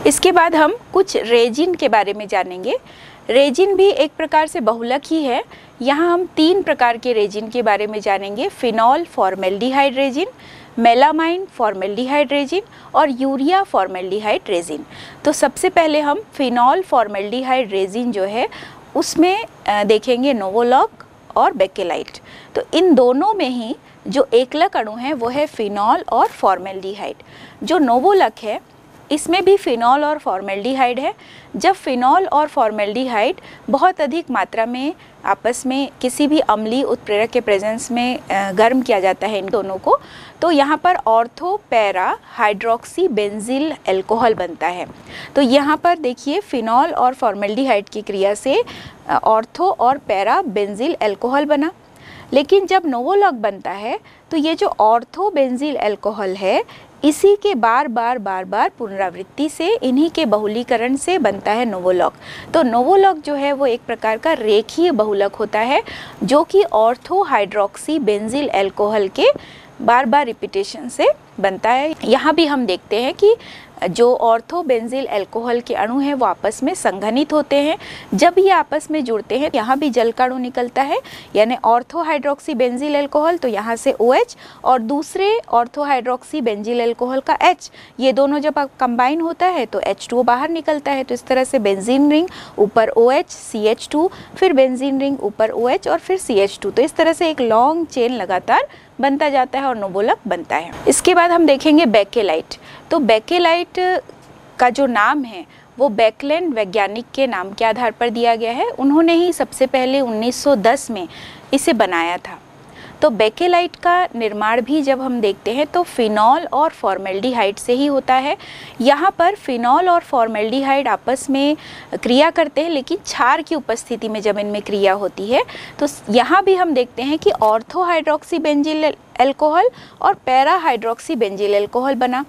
इसके बाद हम कुछ रेजिन के बारे में जानेंगे। रेजिन भी एक प्रकार से बहुलक ही है। यहाँ हम 3 प्रकार के रेजिन के बारे में जानेंगे, phenol formaldehyde resin, melamine formaldehyde resin और यूरिया फॉर्मेल्डिहाइड रेजिन। तो सबसे पहले हम फिनॉल फॉर्मेल्डिहाइड रेजिन जो है उसमें देखेंगे नोवोलॉग और बेकेलाइट। तो इन दोनों में ही जो एकलक अणु है वो है फिनॉल और फॉर्मेल्डिहाइड। जो नोवोलक है इसमें भी फिनॉल और फॉर्मेल्डिहाइड है। जब फिनॉल और फॉर्मेल्डिहाइड बहुत अधिक मात्रा में आपस में किसी भी अम्लीय उत्प्रेरक के प्रेजेंस में गर्म किया जाता है इन दोनों को, तो यहाँ पर ortho para hydroxy benzyl alcohol बनता है। तो यहाँ पर देखिए फिनॉल और फॉर्मेल्डिहाइड की क्रिया से ऑर्थो और पैरा बेंजील अल्कोहल बना। लेकिन जब नोवोलॉग बनता है तो ये जो ऑर्थो बेंजील अल्कोहल है इसी के बार बार पुनरावृत्ति से इन्हीं के बहुलीकरण से बनता है नोवोलॉग। तो नोवोलॉग जो है वो एक प्रकार का रेखीय बहुलक होता है जो कि ऑर्थो हाइड्रोक्सी बेंजील अल्कोहल के बार रिपीटेशन से बनता है। यहाँ भी हम देखते हैं कि जो ऑर्थो बेंजील अल्कोहल के अणु हैं वो आपस में संघनित होते हैं। जब ये आपस में जुड़ते हैं यहाँ भी जल का अणु निकलता है, यानी ऑर्थो हाइड्रोक्सी बेंजील अल्कोहल, तो यहाँ से OH और दूसरे ऑर्थो हाइड्रोक्सी बेंजील अल्कोहल का H, ये दोनों जब कंबाइन होता है तो H2O बाहर निकलता है। तो इस तरह से बेंजीन रिंग ऊपर OH CH2, फिर बेंजीन रिंग ऊपर OH और फिर CH2। तो इस तरह से एक लॉन्ग चेन लगातार बनता जाता है और नोवोलक बनता है। इसके बाद हम देखेंगे बेकेलाइट। तो बेकेलाइट का जो नाम है वो बेकलैंड वैज्ञानिक के नाम के आधार पर दिया गया है। उन्होंने ही सबसे पहले 1910 में इसे बनाया था। तो बेकेलाइट का निर्माण भी जब हम देखते हैं तो फिनॉल और फॉर्मेल्डिहाइड से ही होता है। यहाँ पर फिनॉल और फॉर्मेल्डिहाइड आपस में क्रिया करते हैं, लेकिन क्षार की उपस्थिति में जब इनमें क्रिया होती है तो यहाँ भी हम देखते हैं कि ऑर्थो हाइड्रोक्सी बेंजील अल्कोहल और पैरा हाइड्रोक्सी बेंजील अल्कोहल बना।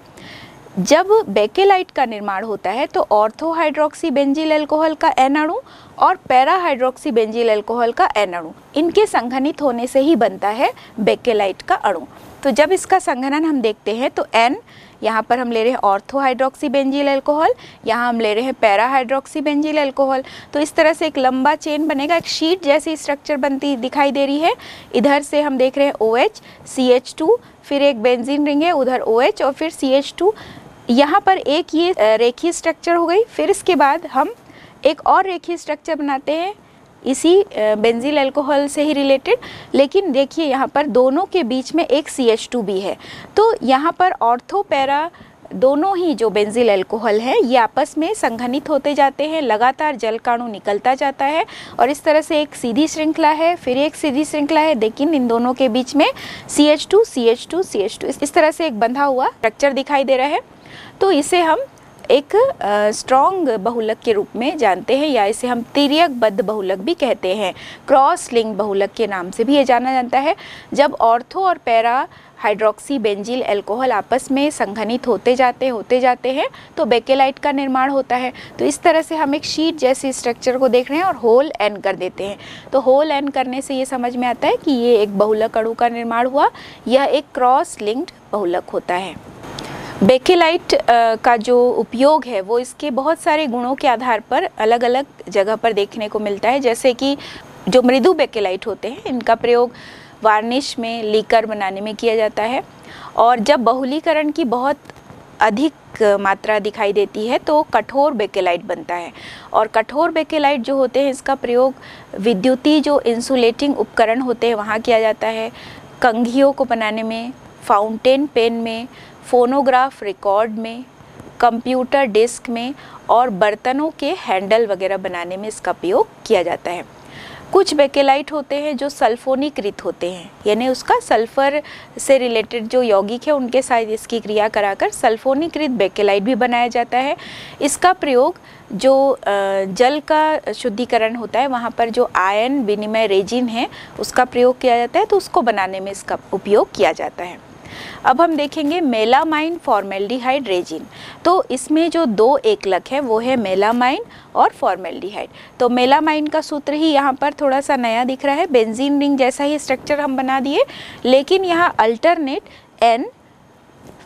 जब बेकेलाइट का निर्माण होता है तो ऑर्थो हाइड्रोक्सी बेंजील अल्कोहल का N अणु और पैरा हाइड्रोक्सी बेंजील अल्कोहल का N अणु, इनके संघनित होने से ही बनता है बेकेलाइट का अणु। तो जब इसका संघनन हम देखते हैं तो N, यहाँ पर हम ले रहे हैं ऑर्थो हाइड्रोक्सी बेंजील अल्कोहल, यहाँ हम ले रहे हैं पैरा हाइड्रोक्सी बेंजील अल्कोहल। तो इस तरह से एक लंबा चेन बनेगा, एक शीट जैसी स्ट्रक्चर बनती दिखाई दे रही है। इधर से हम देख रहे हैं OH CH2, फिर एक बेंजीन रिंग है, उधर OH और फिर CH2। यहाँ पर एक ये रेखीय स्ट्रक्चर हो गई। फिर इसके बाद हम एक और रेखीय स्ट्रक्चर बनाते हैं इसी बेंजील अल्कोहल से ही रिलेटेड, लेकिन देखिए यहाँ पर दोनों के बीच में एक CH2 भी है। तो यहाँ पर ऑर्थो पैरा दोनों ही जो बेंजील अल्कोहल है ये आपस में संघनित होते जाते हैं, लगातार जल का अणु निकलता जाता है और इस तरह से एक सीधी श्रृंखला है, फिर एक सीधी श्रृंखला है, लेकिन इन दोनों के बीच में CH2 CH2 CH2 इस तरह से एक बंधा हुआ स्ट्रक्चर दिखाई दे रहा है। तो इसे हम एक स्ट्रॉन्ग बहुलक के रूप में जानते हैं, या इसे हम तिर्यकबद्ध बहुलक भी कहते हैं। क्रॉस लिंक बहुलक के नाम से भी ये जाना जाता है। जब ऑर्थो और पैरा हाइड्रोक्सी बेंजील अल्कोहल आपस में संघनित होते जाते हैं तो बेकेलाइट का निर्माण होता है। तो इस तरह से हम एक शीट जैसी स्ट्रक्चर को देख रहे हैं और होल N कर देते हैं। तो होल N करने से ये समझ में आता है कि ये एक बहुलक अणु का निर्माण हुआ, यह एक क्रॉस लिंक्ड बहुलक होता है। बेकेलाइट का जो उपयोग है वो इसके बहुत सारे गुणों के आधार पर अलग अलग जगह पर देखने को मिलता है। जैसे कि जो मृदु बेकेलाइट होते हैं इनका प्रयोग वार्निश में, लीकर बनाने में किया जाता है। और जब बहुलीकरण की बहुत अधिक मात्रा दिखाई देती है तो कठोर बेकेलाइट बनता है। और कठोर बेकेलाइट जो होते हैं इसका प्रयोग विद्युतीय जो इंसुलेटिंग उपकरण होते हैं वहाँ किया जाता है, कंघियों को बनाने में, फाउंटेन पेन में, फोनोग्राफ रिकॉर्ड में, कंप्यूटर डिस्क में और बर्तनों के हैंडल वगैरह बनाने में इसका प्रयोग किया जाता है। कुछ बेकेलाइट होते हैं जो सल्फोनीकृत होते हैं, यानी उसका सल्फर से रिलेटेड जो यौगिक है उनके साथ इसकी क्रिया कराकर सल्फोनीकृत बेकेलाइट भी बनाया जाता है। इसका प्रयोग जो जल का शुद्धिकरण होता है वहाँ पर जो आयन विनिमय रेजिन है उसका प्रयोग किया जाता है, तो उसको बनाने में इसका उपयोग किया जाता है। अब हम देखेंगे मेलामाइन फॉर्मेल्डिहाइड रेजिन। तो इसमें जो 2 एकलक है वो है मेलामाइन और फॉर्मेल्डिहाइड। तो मेलामाइन का सूत्र ही यहाँ पर थोड़ा सा नया दिख रहा है, बेंजीन रिंग जैसा ही स्ट्रक्चर हम बना दिए, लेकिन यहाँ अल्टरनेट N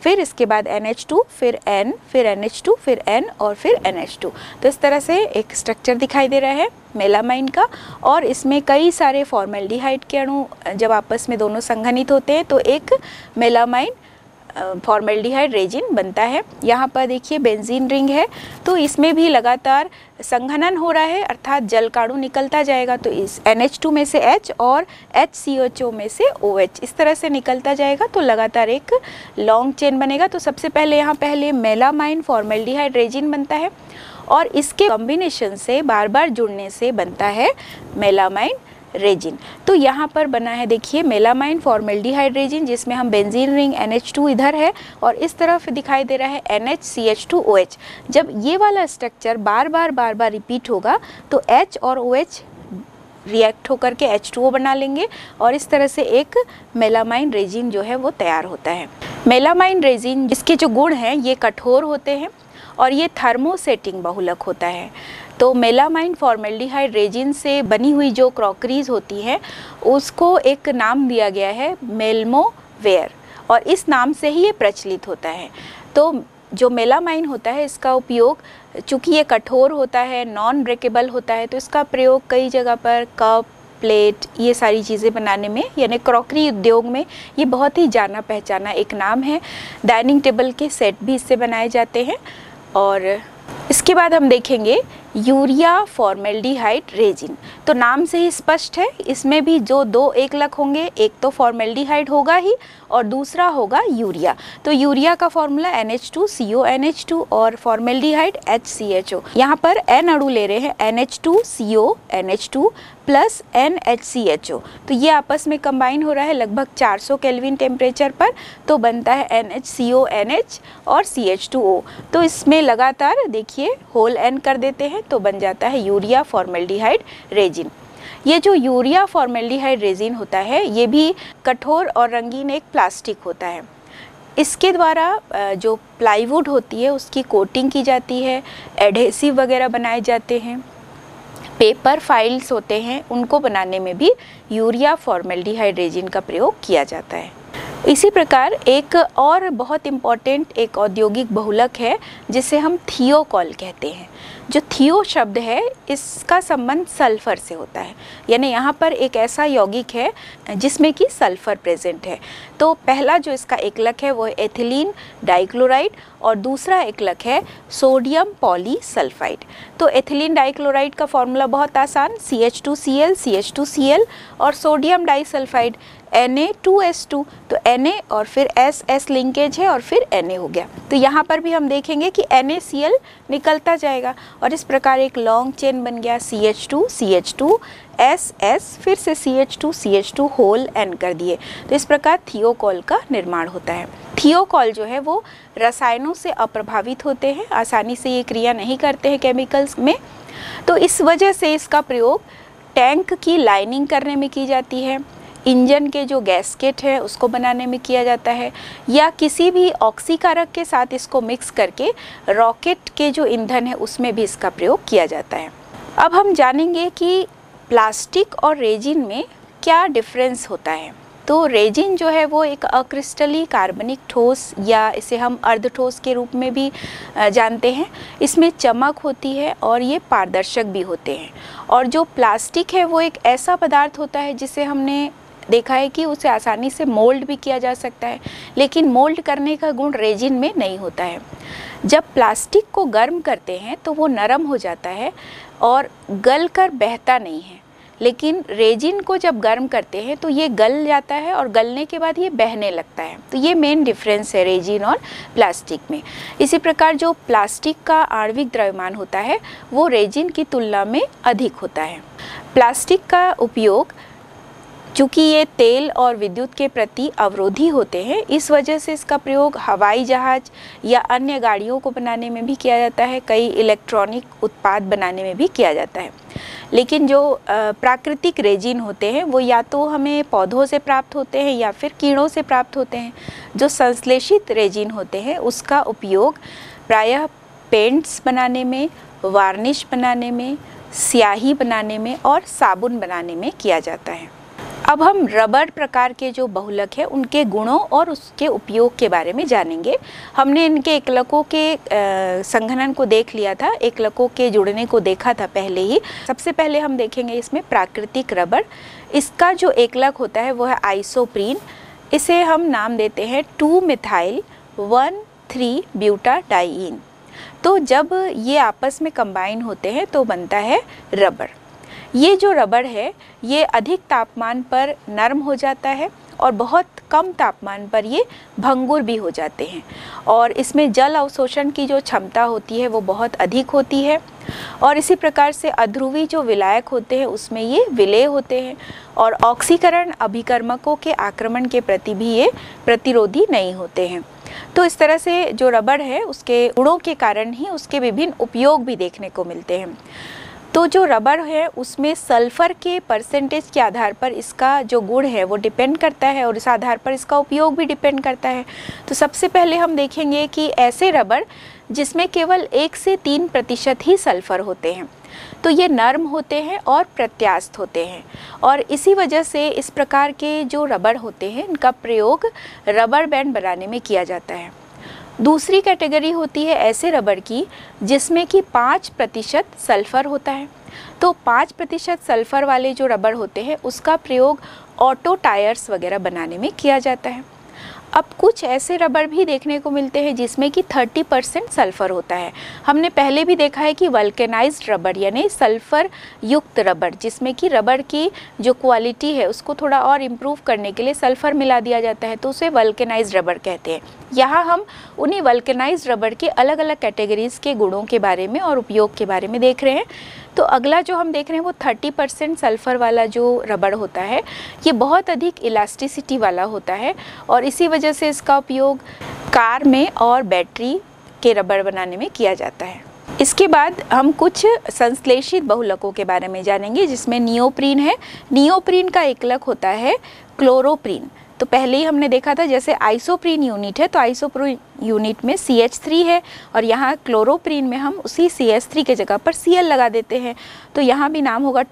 फिर इसके बाद NH2, फिर N, फिर NH2, फिर N और फिर NH2। तो इस तरह से एक स्ट्रक्चर दिखाई दे रहा है मेलामाइन का। और इसमें कई सारे फॉर्मेल्डिहाइड के अणु जब आपस में दोनों संघनित होते हैं तो एक मेलामाइन फॉर्मेल्डिहाइड रेजिन बनता है। यहाँ पर देखिए बेंजीन रिंग है, तो इसमें भी लगातार संघनन हो रहा है, अर्थात जलकाणु निकलता जाएगा। तो इस NH2 में से H और HCHO में से OH इस तरह से निकलता जाएगा, तो लगातार एक लॉन्ग चेन बनेगा। तो सबसे पहले यहाँ पहले मेलामाइन फॉर्मेल्डिहाइड रेजिन बनता है और इसके कॉम्बिनेशन से बार बार जुड़ने से बनता है मेलामाइन रेजिन। तो यहाँ पर बना है देखिए मेलामाइन फॉर्मेल्डिहाइड रेजिन, जिसमें हम बेंजीन रिंग NH2 इधर है और इस तरफ दिखाई दे रहा है NHCH2OH। जब ये वाला स्ट्रक्चर बार बार रिपीट होगा तो H और OH रिएक्ट होकर के H2O बना लेंगे और इस तरह से एक मेलामाइन रेजिन जो है वो तैयार होता है। मेलामाइन रेजिन जिसके जो गुण हैं ये कठोर होते हैं और ये थर्मोसेटिंग बहुलक होता है। तो मेलामाइन फॉर्मेल्डिहाइड रेजिन से बनी हुई जो क्रॉकरीज होती है उसको एक नाम दिया गया है मेल्मोवेयर और इस नाम से ही ये प्रचलित होता है। तो जो मेलामाइन होता है इसका उपयोग, चूँकि ये कठोर होता है, नॉन ब्रेकेबल होता है, तो इसका प्रयोग कई जगह पर कप, प्लेट, ये सारी चीज़ें बनाने में, यानी क्रॉकरी उद्योग में ये बहुत ही जाना पहचाना एक नाम है। डाइनिंग टेबल के सेट भी इससे बनाए जाते हैं। और इसके बाद हम देखेंगे यूरिया फॉर्मेल्डिहाइड रेजिन। तो नाम से ही स्पष्ट है, इसमें भी जो दो एकलक होंगे, एक तो फॉर्मेल्डिहाइड होगा ही और दूसरा होगा यूरिया। तो यूरिया का फॉर्मूला NH2CONH2 और फॉर्मेल्डिहाइड HCHO। यहाँ पर N अणु ले रहे हैं NH2CONH2 प्लस NHCHO। तो ये आपस में कंबाइन हो रहा है लगभग 400 केल्विन टेम्परेचर पर, तो बनता है NHCONH और CH2O। तो इसमें लगातार देखिए होल N कर देते हैं तो बन जाता है यूरिया फॉर्मेल्डिहाइड रेजिन। ये जो यूरिया फॉर्मेल्डिहाइड रेजिन होता है ये भी कठोर और रंगीन एक प्लास्टिक होता है। इसके द्वारा जो प्लाईवुड होती है उसकी कोटिंग की जाती है, एडहेसिव वगैरह बनाए जाते हैं, पेपर फाइल्स होते हैं उनको बनाने में भी यूरिया फॉर्मेल्डिहाइड रेजिन का प्रयोग किया जाता है। इसी प्रकार एक और बहुत इम्पॉर्टेंट एक औद्योगिक बहुलक है जिसे हम थियोकॉल कहते हैं। जो थियो शब्द है इसका संबंध सल्फर से होता है, यानी यहाँ पर एक ऐसा यौगिक है जिसमें कि सल्फर प्रेजेंट है। तो पहला जो इसका एकलक है वो एथिलीन डाइक्लोराइड और दूसरा एकलक है सोडियम पॉलीसल्फाइड। तो एथिलीन डाइक्लोराइड का फॉर्मूला बहुत आसान, CH2Cl CH2Cl और सोडियम डाइसल्फाइड Na2S2। तो Na और फिर S लिंकेज है और फिर Na हो गया। तो यहाँ पर भी हम देखेंगे कि NaCl निकलता जाएगा और इस प्रकार एक लॉन्ग चेन बन गया CH2 CH2 S फिर से CH2 CH2 होल N कर दिए। तो इस प्रकार थियोकॉल का निर्माण होता है। थियोकॉल जो है वो रसायनों से अप्रभावित होते हैं, आसानी से ये क्रिया नहीं करते हैं केमिकल्स में। तो इस वजह से इसका प्रयोग टैंक की लाइनिंग करने में की जाती है, इंजन के जो गैस्केट है उसको बनाने में किया जाता है, या किसी भी ऑक्सीकारक के साथ इसको मिक्स करके रॉकेट के जो ईंधन है उसमें भी इसका प्रयोग किया जाता है। अब हम जानेंगे कि प्लास्टिक और रेजिन में क्या डिफरेंस होता है। तो रेजिन जो है वो एक अक्रिस्टली कार्बनिक ठोस या इसे हम अर्धठोस के रूप में भी जानते हैं। इसमें चमक होती है और ये पारदर्शक भी होते हैं। और जो प्लास्टिक है वो एक ऐसा पदार्थ होता है जिसे हमने देखा है कि उसे आसानी से मोल्ड भी किया जा सकता है, लेकिन मोल्ड करने का गुण रेजिन में नहीं होता है। जब प्लास्टिक को गर्म करते हैं तो वो नरम हो जाता है और गल कर बहता नहीं है, लेकिन रेजिन को जब गर्म करते हैं तो ये गल जाता है और गलने के बाद ये बहने लगता है। तो ये मेन डिफरेंस है रेजिन और प्लास्टिक में। इसी प्रकार जो प्लास्टिक का आणविक द्रव्यमान होता है वो रेजिन की तुलना में अधिक होता है। प्लास्टिक का उपयोग चूँकि ये तेल और विद्युत के प्रति अवरोधी होते हैं, इस वजह से इसका प्रयोग हवाई जहाज या अन्य गाड़ियों को बनाने में भी किया जाता है, कई इलेक्ट्रॉनिक उत्पाद बनाने में भी किया जाता है। लेकिन जो प्राकृतिक रेजिन होते हैं वो या तो हमें पौधों से प्राप्त होते हैं या फिर कीड़ों से प्राप्त होते हैं। जो संश्लेषित रेजिन होते हैं उसका उपयोग प्रायः पेंट्स बनाने में, वार्निश बनाने में, स्याही बनाने में और साबुन बनाने में किया जाता है। अब हम रबर प्रकार के जो बहुलक है उनके गुणों और उसके उपयोग के बारे में जानेंगे। हमने इनके एकलकों के संघनन को देख लिया था, एकलकों के जुड़ने को देखा था पहले ही। सबसे पहले हम देखेंगे इसमें प्राकृतिक रबर। इसका जो एकलक होता है वो है आइसोप्रीन। इसे हम नाम देते हैं 2-मिथाइल-1,3-ब्यूटाडाइईन। तो जब ये आपस में कंबाइन होते हैं तो बनता है रबर। ये जो रबर है ये अधिक तापमान पर नरम हो जाता है और बहुत कम तापमान पर ये भंगुर भी हो जाते हैं, और इसमें जल अवशोषण की जो क्षमता होती है वो बहुत अधिक होती है, और इसी प्रकार से अध्रुवी जो विलायक होते हैं उसमें ये विलेय होते हैं, और ऑक्सीकरण अभिकर्मकों के आक्रमण के प्रति भी ये प्रतिरोधी नहीं होते हैं। तो इस तरह से जो रबर है उसके गुणों के कारण ही उसके विभिन्न उपयोग भी देखने को मिलते हैं। तो जो रबर है उसमें सल्फ़र के परसेंटेज के आधार पर इसका जो गुण है वो डिपेंड करता है, और इस आधार पर इसका उपयोग भी डिपेंड करता है। तो सबसे पहले हम देखेंगे कि ऐसे रबर जिसमें केवल 1 से 3% ही सल्फ़र होते हैं, तो ये नर्म होते हैं और प्रत्यास्थ होते हैं, और इसी वजह से इस प्रकार के जो रबर होते हैं इनका प्रयोग रबर बैंड बनाने में किया जाता है। दूसरी कैटेगरी होती है ऐसे रबर की जिसमें कि 5% सल्फ़र होता है। तो 5% सल्फ़र वाले जो रबर होते हैं उसका प्रयोग ऑटो टायर्स वगैरह बनाने में किया जाता है। अब कुछ ऐसे रबर भी देखने को मिलते हैं जिसमें कि 30% सल्फ़र होता है। हमने पहले भी देखा है कि वल्केनाइज्ड रबर यानी सल्फ़र युक्त रबर, जिसमें कि रबर की जो क्वालिटी है उसको थोड़ा और इम्प्रूव करने के लिए सल्फ़र मिला दिया जाता है, तो उसे वल्केनाइज्ड रबर कहते हैं। यहाँ हम उन्हीं वल्केनाइज्ड रबर के अलग अलग कैटेगरीज़ के गुणों के बारे में और उपयोग के बारे में देख रहे हैं। तो अगला जो हम देख रहे हैं वो 30% सल्फ़र वाला जो रबर होता है ये बहुत अधिक इलास्टिसिटी वाला होता है, और इसी वजह से इसका उपयोग कार में और बैटरी के रबर बनाने में किया जाता है। इसके बाद हम कुछ संश्लेषित बहुलकों के बारे में जानेंगे जिसमें नियोप्रीन है। नियोप्रीन का एकलक होता है क्लोरोप्रीन। तो पहले ही हमने देखा था जैसे आइसोप्रीन यूनिट है तो आइसोप्रीन यूनिट में CH3 है, और यहाँ क्लोरोप्रीन में हम उसी CH3 के जगह पर Cl लगा देते हैं, तो यहाँ भी नाम होगा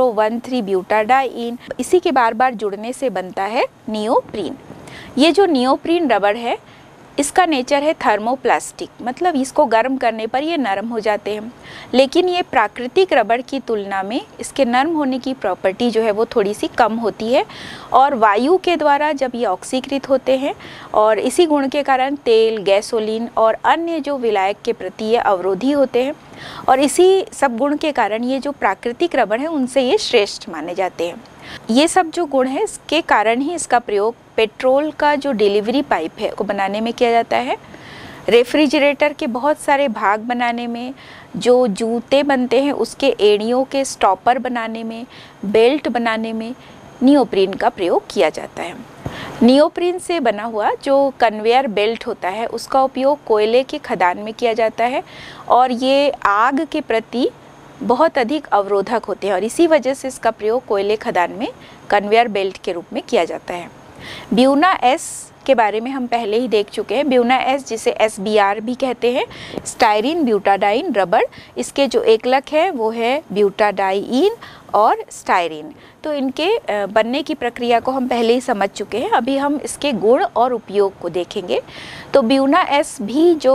2-chloro-1,3-ब्यूटाडाइईन। इसी के बार बार जुड़ने से बनता है नियोप्रीन। ये जो नियोप्रीन रबर है इसका नेचर है थर्मोप्लास्टिक, मतलब इसको गर्म करने पर ये नरम हो जाते हैं, लेकिन ये प्राकृतिक रबर की तुलना में इसके नरम होने की प्रॉपर्टी जो है वो थोड़ी सी कम होती है, और वायु के द्वारा जब ये ऑक्सीकृत होते हैं और इसी गुण के कारण तेल, गैसोलीन और अन्य जो विलायक के प्रति ये अवरोधी होते हैं, और इसी सब गुण के कारण ये जो प्राकृतिक रबर है उनसे ये श्रेष्ठ माने जाते हैं। ये सब जो गुण है इसके कारण ही इसका प्रयोग पेट्रोल का जो डिलीवरी पाइप है को बनाने में किया जाता है, रेफ्रिजरेटर के बहुत सारे भाग बनाने में, जो जूते बनते हैं उसके एड़ियों के स्टॉपर बनाने में, बेल्ट बनाने में नियोप्रीन का प्रयोग किया जाता है। नियोप्रीन से बना हुआ जो कन्वेयर बेल्ट होता है उसका उपयोग कोयले के खदान में किया जाता है, और ये आग के प्रति बहुत अधिक अवरोधक होते हैं, और इसी वजह से इसका प्रयोग कोयले खदान में कन्वेयर बेल्ट के रूप में किया जाता है। ब्यूना एस के बारे में हम पहले ही देख चुके हैं। ब्यूना एस जिसे SBR भी कहते हैं, स्टाइरीन ब्यूटाडाइन रबर, इसके जो एकलक है वो है ब्यूटाडाइईन और स्टाइरीन। तो इनके बनने की प्रक्रिया को हम पहले ही समझ चुके हैं, अभी हम इसके गुण और उपयोग को देखेंगे। तो ब्यूना एस भी जो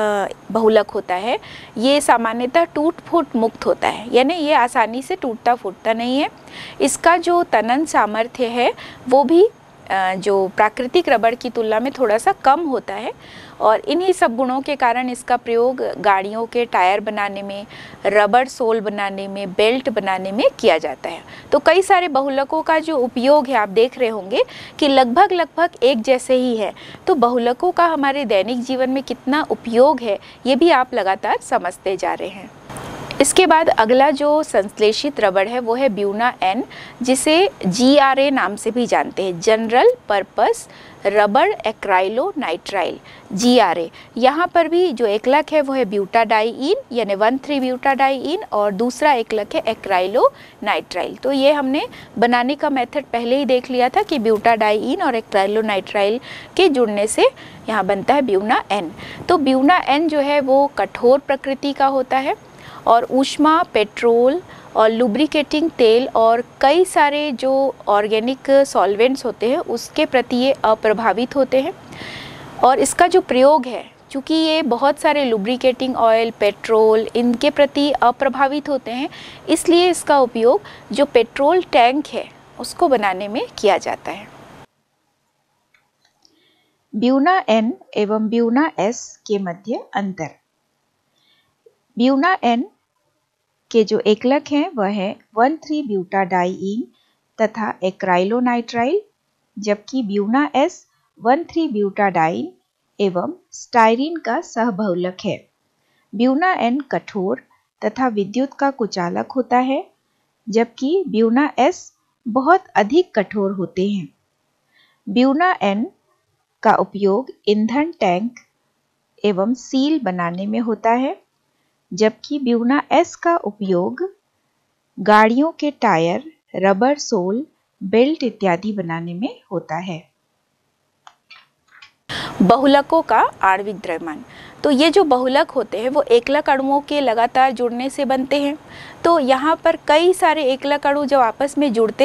बहुलक होता है ये सामान्यतः टूट फूट मुक्त होता है, यानी ये आसानी से टूटता फूटता नहीं है। इसका जो तनन सामर्थ्य है वो भी जो प्राकृतिक रबर की तुलना में थोड़ा सा कम होता है, और इन्हीं सब गुणों के कारण इसका प्रयोग गाड़ियों के टायर बनाने में, रबर सोल बनाने में, बेल्ट बनाने में किया जाता है। तो कई सारे बहुलकों का जो उपयोग है आप देख रहे होंगे कि लगभग एक जैसे ही है। तो बहुलकों का हमारे दैनिक जीवन में कितना उपयोग है ये भी आप लगातार समझते जा रहे हैं। इसके बाद अगला जो संश्लेषित रबर है वो है ब्यूना एन, जिसे GRA नाम से भी जानते हैं, general purpose rubber acrylonitrile, GRA। यहाँ पर भी जो एकलक है वो है ब्यूटाडाइईन यानी 1,3-ब्यूटाडाइईन, और दूसरा एकलक है एक्राइलोनाइट्राइल। तो ये हमने बनाने का मेथड पहले ही देख लिया था कि ब्यूटाडाइईन और एक्राइलोनाइट्राइल के जुड़ने से यहाँ बनता है ब्यूना एन। तो ब्यूना एन जो है वो कठोर प्रकृति का होता है, और ऊष्मा, पेट्रोल और लुब्रिकेटिंग तेल और कई सारे जो ऑर्गेनिक सॉल्वेंट्स होते हैं उसके प्रति ये अप्रभावित होते हैं। और इसका जो प्रयोग है, चूँकि ये बहुत सारे लुब्रिकेटिंग ऑयल, पेट्रोल इनके प्रति अप्रभावित होते हैं, इसलिए इसका उपयोग जो पेट्रोल टैंक है उसको बनाने में किया जाता है। ब्यूना एन एवं ब्यूना एस के मध्य अंतर। ब्यूना एन के जो एकलक हैं वह है 1,3-ब्यूटाडाइईन तथा एक्राइलोनाइट्राइल, जबकि ब्यूना एस 1,3-ब्यूटाडाइन एवं स्टाइरीन का सहबहुलक है। ब्यूना एन कठोर तथा विद्युत का कुचालक होता है, जबकि ब्यूना एस बहुत अधिक कठोर होते हैं। ब्यूना एन का उपयोग ईंधन टैंक एवं सील बनाने में होता है, जबकि ब्यूना एस का उपयोग गाड़ियों के टायर, रबर सोल, बेल्ट इत्यादि बनाने में होता है। बहुलकों का आणविक द्रव्यमान। तो ये जो बहुलक होते हैं वो एकलक अणुओं के लगातार जुड़ने से बनते हैं। तो यहाँ पर कई सारे एकलक अणु जब आपस में जुड़ते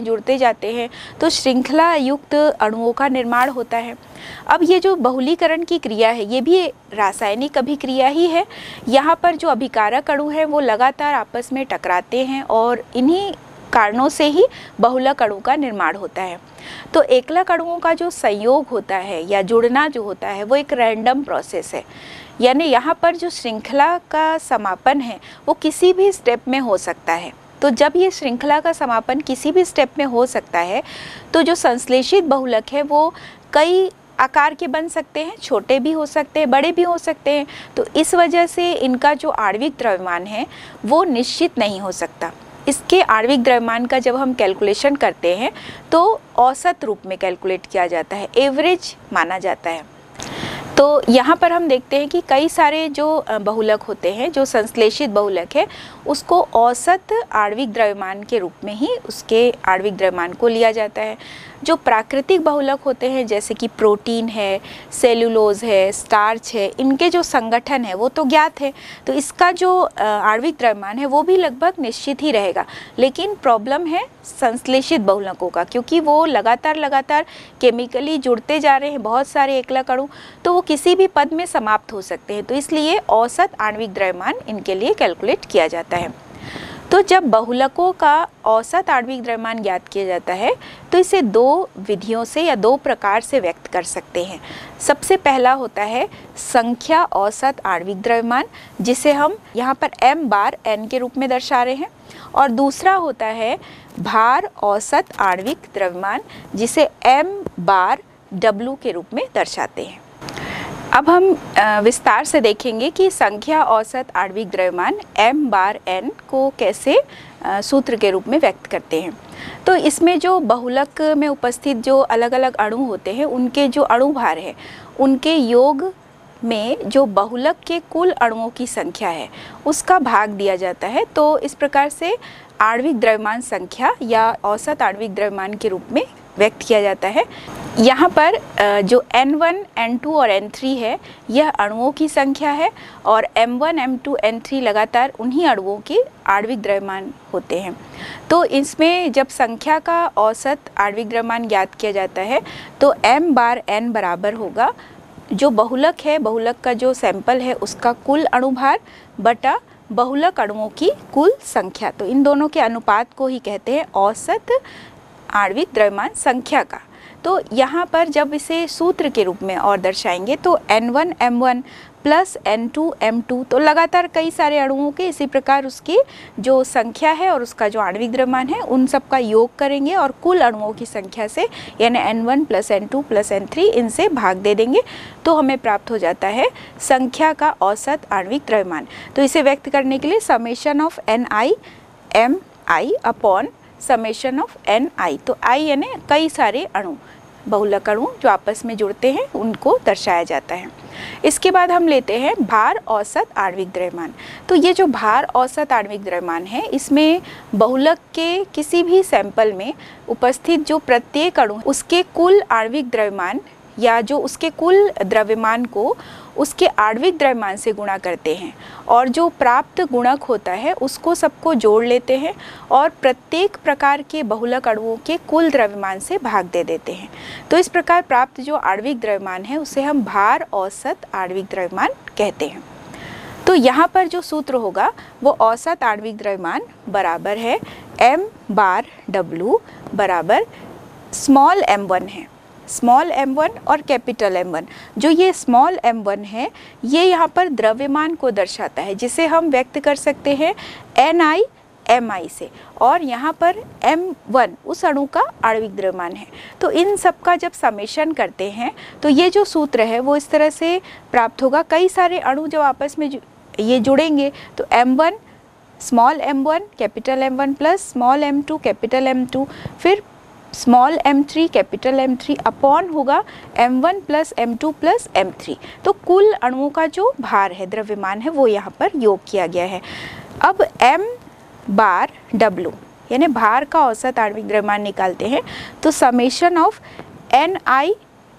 जाते हैं तो श्रृंखला युक्त अणुओं का निर्माण होता है। अब ये जो बहुलीकरण की क्रिया है ये भी रासायनिक अभिक्रिया ही है। यहाँ पर जो अभिकारक अणु हैं वो लगातार आपस में टकराते हैं और इन्हीं कारणों से ही बहुलक अणु का निर्माण होता है। तो एकलक अणुओं का जो संयोग होता है या जुड़ना जो होता है वो एक रैंडम प्रोसेस है, यानी यहाँ पर जो श्रृंखला का समापन है वो किसी भी स्टेप में हो सकता है। तो जब ये श्रृंखला का समापन किसी भी स्टेप में हो सकता है तो जो संश्लेषित बहुलक है वो कई आकार के बन सकते हैं, छोटे भी हो सकते हैं, बड़े भी हो सकते हैं। तो इस वजह से इनका जो आणविक द्रव्यमान है वो निश्चित नहीं हो सकता। इसके आणविक द्रव्यमान का जब हम कैलकुलेशन करते हैं तो औसत रूप में कैलकुलेट किया जाता है, एवरेज माना जाता है। तो यहाँ पर हम देखते हैं कि कई सारे जो बहुलक होते हैं, जो संश्लेषित बहुलक है उसको औसत आणविक द्रव्यमान के रूप में ही उसके आणविक द्रव्यमान को लिया जाता है। जो प्राकृतिक बहुलक होते हैं जैसे कि प्रोटीन है, सेलुलोज है, स्टार्च है, इनके जो संगठन है वो तो ज्ञात है, तो इसका जो आणविक द्रव्यमान है वो भी लगभग निश्चित ही रहेगा। लेकिन प्रॉब्लम है संश्लेषित बहुलकों का, क्योंकि वो लगातार केमिकली जुड़ते जा रहे हैं बहुत सारे एकलक अणु, तो वो किसी भी पद में समाप्त हो सकते हैं। तो इसलिए औसत आणविक द्रव्यमान इनके लिए कैलकुलेट किया जाता है। तो जब बहुलकों का औसत आणविक द्रव्यमान ज्ञात किया जाता है तो इसे दो विधियों से या दो प्रकार से व्यक्त कर सकते हैं। सबसे पहला होता है संख्या औसत आणविक द्रव्यमान, जिसे हम यहाँ पर m बार n के रूप में दर्शा रहे हैं, और दूसरा होता है भार औसत आणविक द्रव्यमान, जिसे m बार w के रूप में दर्शाते हैं। अब हम विस्तार से देखेंगे कि संख्या औसत आणविक द्रव्यमान m बार n को कैसे सूत्र के रूप में व्यक्त करते हैं। तो इसमें जो बहुलक में उपस्थित जो अलग अलग अणु होते हैं उनके जो अणुभार है उनके योग में जो बहुलक के कुल अणुओं की संख्या है उसका भाग दिया जाता है। तो इस प्रकार से आणविक द्रव्यमान संख्या या औसत आणविक द्रव्यमान के रूप में व्यक्त किया जाता है। यहाँ पर जो N1, N2 और N3 है यह अणुओं की संख्या है, और M1, M2, N3 लगातार उन्हीं अणुओं के आणविक द्रव्यमान होते हैं। तो इसमें जब संख्या का औसत आणविक द्रव्यमान ज्ञात किया जाता है तो m बार n बराबर होगा जो बहुलक है, बहुलक का जो सैंपल है उसका कुल अणुभार बटा बहुलक अणुओं की कुल संख्या। तो इन दोनों के अनुपात को ही कहते हैं औसत आणविक द्रव्यमान संख्या का। तो यहाँ पर जब इसे सूत्र के रूप में और दर्शाएंगे तो N1 M1 plus N2 M2, तो लगातार कई सारे अणुओं के इसी प्रकार उसकी जो संख्या है और उसका जो आणविक द्रव्यमान है उन सब का योग करेंगे और कुल अणुओं की संख्या से यानी N1 plus N2 plus N3 इनसे भाग दे देंगे तो हमें प्राप्त हो जाता है संख्या का औसत आणविक द्रव्यमान। तो इसे व्यक्त करने के लिए summation of Ni Mi upon summation of Ni, तो I यानी कई सारे अणु, बहुलक अणु जो आपस में जुड़ते हैं उनको दर्शाया जाता है। इसके बाद हम लेते हैं भार औसत आणविक द्रव्यमान। तो ये जो भार औसत आणविक द्रव्यमान है इसमें बहुलक के किसी भी सैंपल में उपस्थित जो प्रत्येक अणु उसके कुल आणविक द्रव्यमान या जो उसके कुल द्रव्यमान को उसके आणविक द्रव्यमान से गुणा करते हैं और जो प्राप्त गुणक होता है उसको सबको जोड़ लेते हैं और प्रत्येक प्रकार के बहुलक अणुओं के कुल द्रव्यमान से भाग दे देते हैं। तो इस प्रकार प्राप्त जो आणविक द्रव्यमान है उसे हम भार औसत आणविक द्रव्यमान कहते हैं। तो यहाँ पर जो सूत्र होगा वो औसत आणविक द्रव्यमान बराबर है m बार W बराबर स्मॉल m1 है, स्मॉल m1 और कैपिटल M1। जो ये स्मॉल m1 है ये यहाँ पर द्रव्यमान को दर्शाता है जिसे हम व्यक्त कर सकते हैं Ni Mi से, और यहाँ पर m1 उस अणु का आणविक द्रव्यमान है। तो इन सब का जब समेशन करते हैं तो ये जो सूत्र है वो इस तरह से प्राप्त होगा। कई सारे अणु जब आपस में ये जुड़ेंगे तो m1 small m1 capital M1 plus small m2 capital M2 फिर small m3 capital M3 upon होगा m1 plus m2 plus m3। तो कुल अणुओं का जो भार है, द्रव्यमान है, वो यहाँ पर योग किया गया है। अब m बार W यानी भार का औसत आणविक द्रव्यमान निकालते हैं तो समेशन ऑफ Ni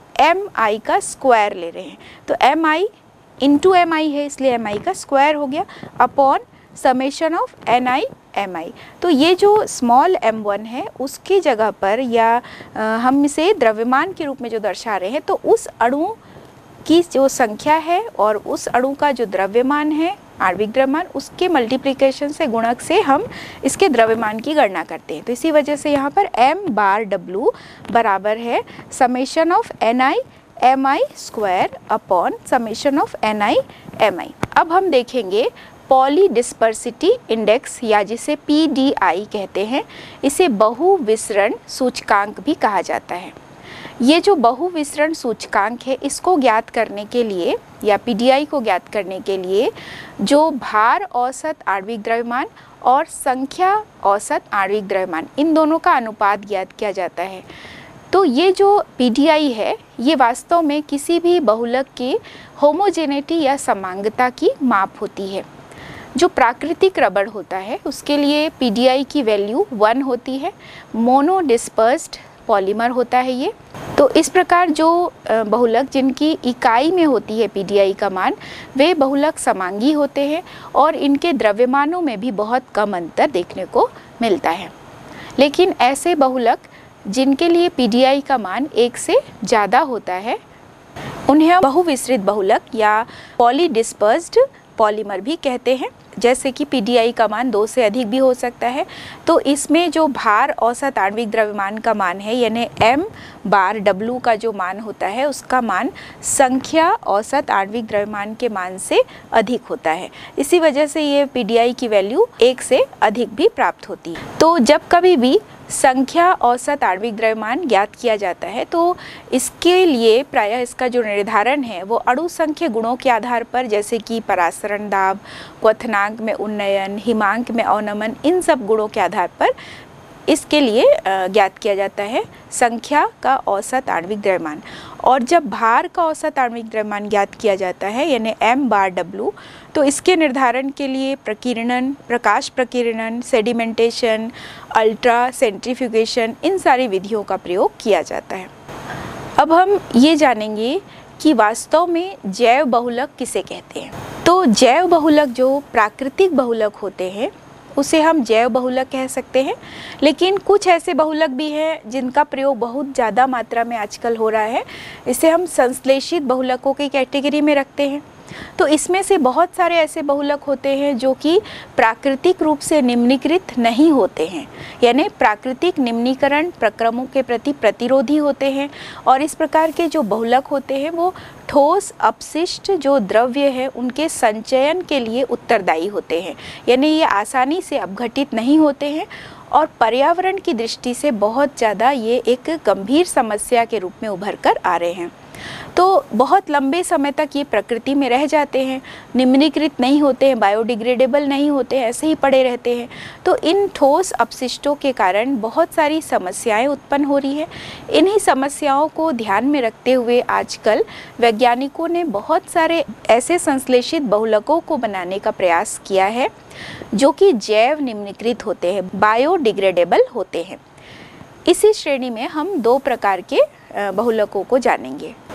Mi का स्क्वायर ले रहे हैं। तो Mi इंटू Mi है इसलिए Mi का स्क्वायर हो गया upon summation of Ni Mi। तो ये जो स्मॉल m1 है उसकी जगह पर या हम इसे द्रव्यमान के रूप में जो दर्शा रहे हैं तो उस अणु की जो संख्या है और उस अणु का जो द्रव्यमान है, आणविक द्रव्यमान, उसके मल्टीप्लिकेशन से, गुणक से हम इसके द्रव्यमान की गणना करते हैं। तो इसी वजह से यहाँ पर m बार W बराबर है summation of Ni Mi square upon summation of Ni Mi। अब हम देखेंगे पॉली डिस्पर्सिटी इंडेक्स या जिसे PDI कहते हैं, इसे बहु विसरण सूचकांक भी कहा जाता है। ये जो बहु विसरण सूचकांक है इसको ज्ञात करने के लिए या PDI को ज्ञात करने के लिए जो भार औसत आणविक द्रव्यमान और संख्या औसत आणविक द्रव्यमान इन दोनों का अनुपात ज्ञात किया जाता है। तो ये जो PDI है ये वास्तव में किसी भी बहुलक के होमोजेनिटी या समांगता की माप होती है। जो प्राकृतिक रबड़ होता है उसके लिए PDI की वैल्यू 1 होती है, मोनो डिस्पर्स्ड पॉलीमर होता है ये। तो इस प्रकार जो बहुलक जिनकी इकाई में होती है PDI का मान, वे बहुलक समांगी होते हैं और इनके द्रव्यमानों में भी बहुत कम अंतर देखने को मिलता है। लेकिन ऐसे बहुलक जिनके लिए PDI का मान 1 से ज़्यादा होता है उन्हें हम बहुविसरित बहुलक या पॉलीडिस्पर्स्ड पॉलीमर भी कहते हैं। जैसे कि PDI का मान 2 से अधिक भी हो सकता है। तो इसमें जो भार औसत आणविक द्रव्यमान का मान है यानी m बार W का जो मान होता है उसका मान संख्या औसत आणविक द्रव्यमान के मान से अधिक होता है। इसी वजह से ये PDI की वैल्यू 1 से अधिक भी प्राप्त होती है। तो जब कभी भी संख्या औसत आणविक द्रव्यमान ज्ञात किया जाता है तो इसके लिए प्रायः इसका जो निर्धारण है वो अणु संख्य गुणों के आधार पर, जैसे कि परासरण दाब, क्वथनांक में उन्नयन, हिमांक में अवनमन, इन सब गुणों के आधार पर इसके लिए ज्ञात किया जाता है संख्या का औसत आणविक द्रव्यमान। और जब भार का औसत आणविक द्रव्यमान ज्ञात किया जाता है यानी m बार W, तो इसके निर्धारण के लिए प्रकीर्णन, प्रकाश प्रकीर्णन, सेडिमेंटेशन, अल्ट्रा सेंट्रीफ्यूगेशन, इन सारी विधियों का प्रयोग किया जाता है। अब हम ये जानेंगे कि वास्तव में जैव बहुलक किसे कहते हैं। तो जैव बहुलक जो प्राकृतिक बहुलक होते हैं उसे हम जैव बहुलक कह सकते हैं। लेकिन कुछ ऐसे बहुलक भी हैं जिनका प्रयोग बहुत ज़्यादा मात्रा में आजकल हो रहा है, इसे हम संश्लेषित बहुलकों की कैटेगरी में रखते हैं। तो इसमें से बहुत सारे ऐसे बहुलक होते हैं जो कि प्राकृतिक रूप से निम्नीकृत नहीं होते हैं, यानी प्राकृतिक निम्नीकरण प्रक्रमों के प्रति प्रतिरोधी होते हैं। और इस प्रकार के जो बहुलक होते हैं वो ठोस अपशिष्ट जो द्रव्य है उनके संचयन के लिए उत्तरदायी होते हैं, यानी ये आसानी से अपघटित नहीं होते हैं और पर्यावरण की दृष्टि से बहुत ज़्यादा ये एक गंभीर समस्या के रूप में उभर कर आ रहे हैं। तो बहुत लंबे समय तक ये प्रकृति में रह जाते हैं, निम्नीकृत नहीं होते हैं, बायोडिग्रेडेबल नहीं होते हैं, ऐसे ही पड़े रहते हैं। तो इन ठोस अपशिष्टों के कारण बहुत सारी समस्याएं उत्पन्न हो रही है। इन्हीं समस्याओं को ध्यान में रखते हुए आजकल वैज्ञानिकों ने बहुत सारे ऐसे संश्लेषित बहुलकों को बनाने का प्रयास किया है जो कि जैव निम्नीकृत होते हैं, बायोडिग्रेडेबल होते हैं। इसी श्रेणी में हम 2 प्रकार के बहुलकों को जानेंगे।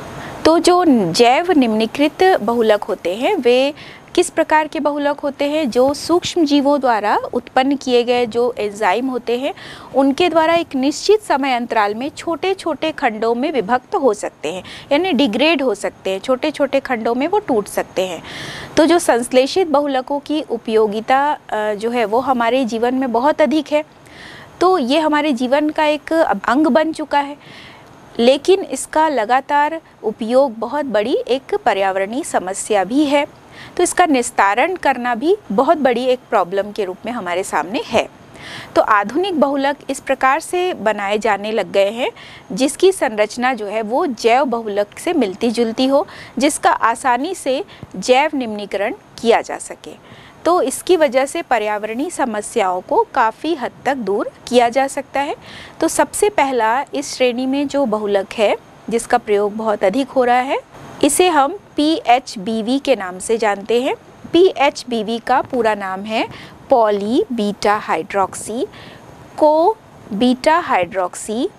तो जो जैव निम्नीकृत बहुलक होते हैं वे किस प्रकार के बहुलक होते हैं? जो सूक्ष्म जीवों द्वारा उत्पन्न किए गए जो एंजाइम होते हैं उनके द्वारा एक निश्चित समय अंतराल में छोटे छोटे खंडों में विभक्त हो सकते हैं, यानी डिग्रेड हो सकते हैं, छोटे छोटे खंडों में वो टूट सकते हैं। तो जो संश्लेषित बहुलकों की उपयोगिता जो है वो हमारे जीवन में बहुत अधिक है। तो ये हमारे जीवन का एक अंग बन चुका है, लेकिन इसका लगातार उपयोग बहुत बड़ी एक पर्यावरणीय समस्या भी है। तो इसका निस्तारण करना भी बहुत बड़ी एक प्रॉब्लम के रूप में हमारे सामने है। तो आधुनिक बहुलक इस प्रकार से बनाए जाने लग गए हैं जिसकी संरचना जो है वो जैव बहुलक से मिलती जुलती हो, जिसका आसानी से जैव निम्नीकरण किया जा सके। तो इसकी वजह से पर्यावरणीय समस्याओं को काफ़ी हद तक दूर किया जा सकता है। तो सबसे पहला इस श्रेणी में जो बहुलक है जिसका प्रयोग बहुत अधिक हो रहा है, इसे हम PHBV के नाम से जानते हैं। PHBV का पूरा नाम है poly beta hydroxy co beta hydroxy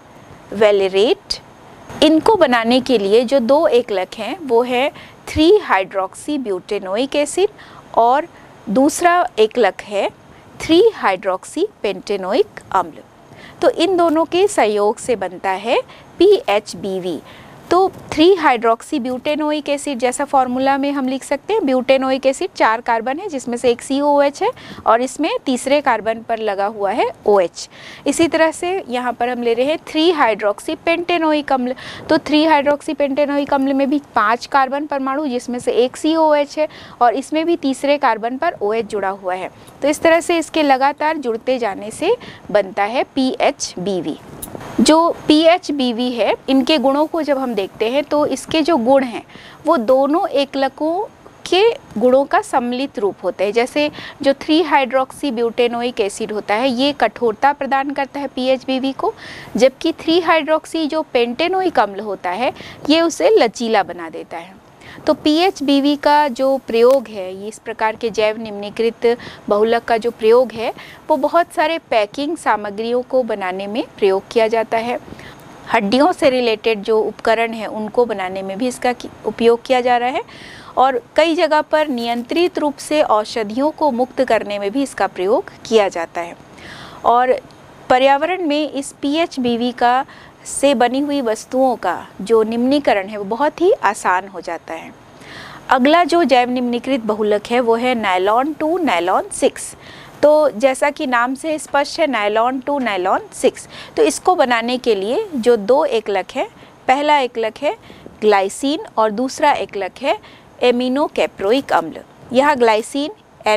valerate. इनको बनाने के लिए जो दो एकलक हैं वो है 3 हाइड्रोक्सी ब्यूटेनोइक एसिड और दूसरा एकलक है 3 हाइड्रोक्सी पेंटेनोइक अम्ल। तो इन दोनों के संयोग से बनता है PHBV। तो 3 हाइड्रोक्सी ब्यूटेनोइक एसिड जैसा फॉर्मूला में हम लिख सकते हैं। ब्यूटेनोइक एसिड 4 कार्बन है जिसमें से एक COOH है और इसमें तीसरे कार्बन पर लगा हुआ है OH। इसी तरह से यहाँ पर हम ले रहे हैं 3 हाइड्रोक्सी पेंटेनोइक अम्ल। तो 3 हाइड्रोक्सी पेंटेनोइक अम्ल में भी 5 कार्बन परमाणु जिसमें से एक COOH है और इसमें भी तीसरे कार्बन पर OH जुड़ा हुआ है। तो इस तरह से इसके लगातार जुड़ते जाने से बनता है PHBV। जो PHBV है, इनके गुणों को जब हम देखते हैं तो इसके जो गुण हैं वो दोनों एकलकों के गुणों का सम्मिलित रूप होते हैं। जैसे जो 3 हाइड्रोक्सी ब्यूटेनोइक एसिड होता है ये कठोरता प्रदान करता है PHBV को, जबकि 3 हाइड्रोक्सी जो पेंटेनोइक अम्ल होता है ये उसे लचीला बना देता है। तो PHBV का जो प्रयोग है, ये इस प्रकार के जैव निम्नीकृत बहुलक का जो प्रयोग है वो बहुत सारे पैकिंग सामग्रियों को बनाने में प्रयोग किया जाता है। हड्डियों से रिलेटेड जो उपकरण है उनको बनाने में भी इसका उपयोग किया जा रहा है और कई जगह पर नियंत्रित रूप से औषधियों को मुक्त करने में भी इसका प्रयोग किया जाता है। और पर्यावरण में इस PHBV का से बनी हुई वस्तुओं का जो निम्नीकरण है वो बहुत ही आसान हो जाता है। अगला जो जैव निम्नीकृत बहुलक है वो है नायलॉन 2 नायलॉन 6। तो जैसा कि नाम से स्पष्ट है नायलॉन 2 नायलॉन 6। तो इसको बनाने के लिए जो दो एकलक है, पहला एकलक है ग्लाइसिन और दूसरा एकलक है एमिनो कैप्रोइक अम्ल। यहाँ ग्लाइसिन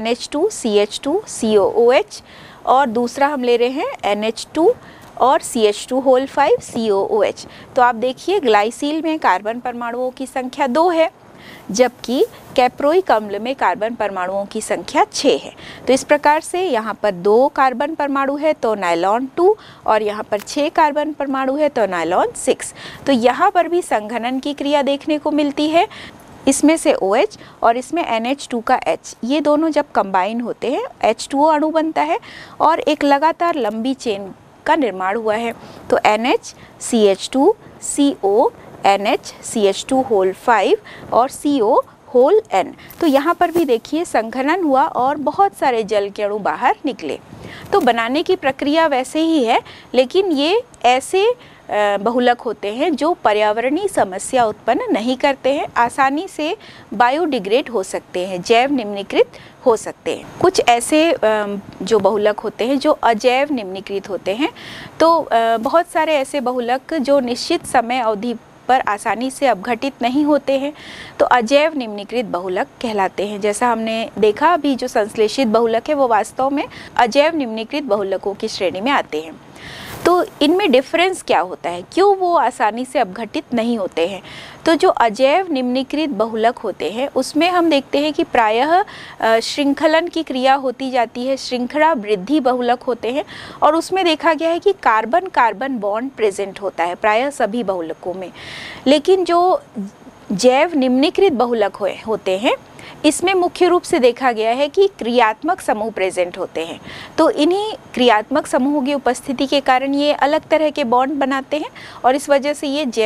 NH2CH2COOH और दूसरा हम ले रहे हैं NH2 और CH2 COOH। तो आप देखिए ग्लाइसिल में कार्बन परमाणुओं की संख्या 2 है, जबकि कैप्रोइक अम्ल में कार्बन परमाणुओं की संख्या 6 है। तो इस प्रकार से यहाँ पर 2 कार्बन परमाणु है तो नायलॉन 2 और यहाँ पर 6 कार्बन परमाणु है तो नायलॉन 6। तो यहाँ पर भी संघनन की क्रिया देखने को मिलती है। इसमें से OH और इसमें NH2 का H, ये दोनों जब कंबाइन होते हैं H2O अणु बनता है और एक लगातार लंबी चेन का निर्माण हुआ है। तो NHCH2 CO NHCH2 होल 5 और CO होल N। तो यहाँ पर भी देखिए संघनन हुआ और बहुत सारे जल के अणु बाहर निकले। तो बनाने की प्रक्रिया वैसे ही है, लेकिन ये ऐसे बहुलक होते हैं जो पर्यावरणीय समस्या उत्पन्न नहीं करते हैं, आसानी से बायोडिग्रेड हो सकते हैं, जैव निम्नीकृत हो सकते हैं। कुछ ऐसे जो बहुलक होते हैं जो अजैव निम्नीकृत होते हैं। तो बहुत सारे ऐसे बहुलक जो निश्चित समय अवधि पर आसानी से अपघटित नहीं होते हैं तो अजैव निम्नीकृत बहुलक कहलाते हैं। जैसा हमने देखा अभी जो संश्लेषित बहुलक है वो वास्तव में अजैव निम्नीकृत बहुलकों की श्रेणी में आते हैं। तो इनमें डिफरेंस क्या होता है, क्यों वो आसानी से अपघटित नहीं होते हैं? तो जो अजैव निम्नीकृत बहुलक होते हैं उसमें हम देखते हैं कि प्रायः श्रृंखलन की क्रिया होती जाती है, श्रृंखला वृद्धि बहुलक होते हैं और उसमें देखा गया है कि कार्बन कार्बन बॉन्ड प्रेजेंट होता है प्रायः सभी बहुलकों में। लेकिन जो जैव निम्नीकृत बहुलक होते हैं इसमें मुख्य रूप से देखा गया है कि क्रियात्मक समूह प्रेजेंट होते हैं। तो इन्हीं क्रियात्मक समूहों की उपस्थिति के कारण ये अलग तरह के बॉन्ड बनाते हैं और इस वजह से ये जैव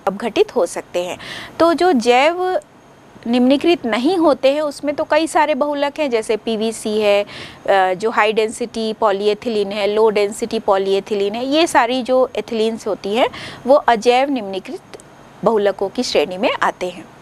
अपघटित हो सकते हैं। तो जो जैव निम्नीकृत नहीं होते हैं उसमें तो कई सारे बहुलक हैं, जैसे पीवीसी है, जो हाई डेंसिटी पॉलीएथिलीन है, लो डेंसिटी पॉलीएथिलीन है, ये सारी जो एथिलीन्स होती हैं वो अजैव निम्नीकृत बहुलकों की श्रेणी में आते हैं।